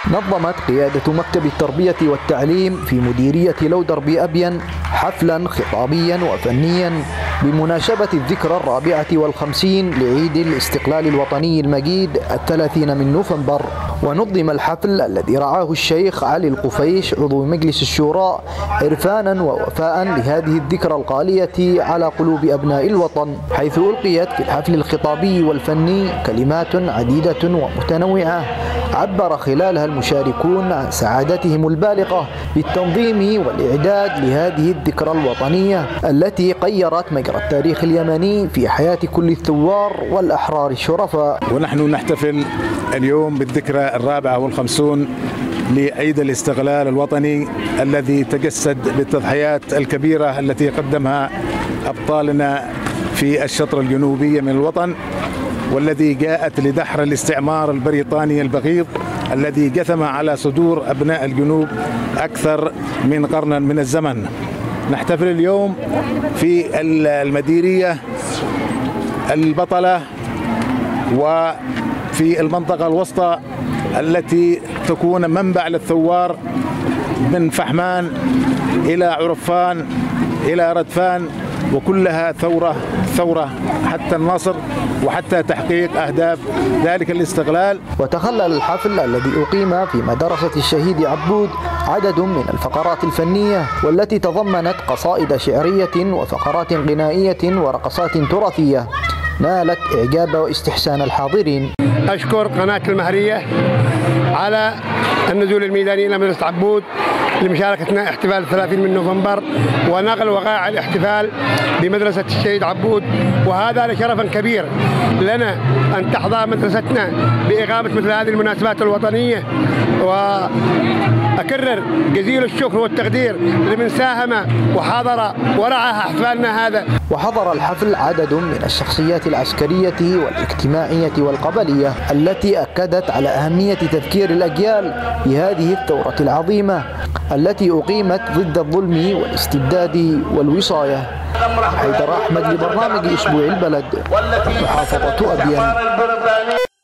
نظمت قيادة مكتب التربية والتعليم في مديرية لودر بأبين حفلا خطابيا وفنيا بمناسبة الذكرى 54 لعيد الاستقلال الوطني المجيد 30 من نوفمبر. ونظم الحفل الذي رعاه الشيخ علي القفيش عضو مجلس الشورى عرفانا ووفاء لهذه الذكرى الغالية على قلوب أبناء الوطن، حيث ألقيت في الحفل الخطابي والفني كلمات عديدة ومتنوعة عبر خلالها المشاركون عن سعادتهم البالغة بالتنظيم والإعداد لهذه الذكرى الوطنية التي غيرت مجرى التاريخ اليمني في حياة كل الثوار والأحرار الشرفاء. ونحن نحتفل اليوم بالذكرى 54 لعيد الاستقلال الوطني الذي تجسد بالتضحيات الكبيرة التي قدمها أبطالنا في الشطر الجنوبي من الوطن، والذي جاءت لدحر الاستعمار البريطاني البغيض الذي جثم على صدور أبناء الجنوب أكثر من قرن من الزمن. نحتفل اليوم في المديرية البطلة وفي المنطقة الوسطى التي تكون منبع للثوار من فحمان إلى عرفان إلى ردفان، وكلها ثورة حتى النصر وحتى تحقيق أهداف ذلك الاستقلال. وتخلل الحفل الذي أقيم في مدرسة الشهيد عبود عدد من الفقرات الفنية والتي تضمنت قصائد شعرية وفقرات غنائية ورقصات تراثية نالت إعجاب واستحسان الحاضرين. أشكر قناة المهرية على النزول الميداني إلى مدرسة عبود لمشاركتنا احتفال 30 من نوفمبر ونقل وقائع الاحتفال بمدرسة الشهيد عبود، وهذا لشرف كبير لنا أن تحظى مدرستنا بإقامة مثل هذه المناسبات الوطنية. وأكرر جزيل الشكر والتقدير لمن ساهم وحضر ورعى احتفالنا هذا. وحضر الحفل عدد من الشخصيات العسكرية والاجتماعية والقبلية التي أكدت على أهمية تذكير الأجيال بهذه الثورة العظيمة التي أقيمت ضد الظلم والاستبداد والوصاية. حيدر أحمد لبرنامج أسبوع البلد، محافظة أبين.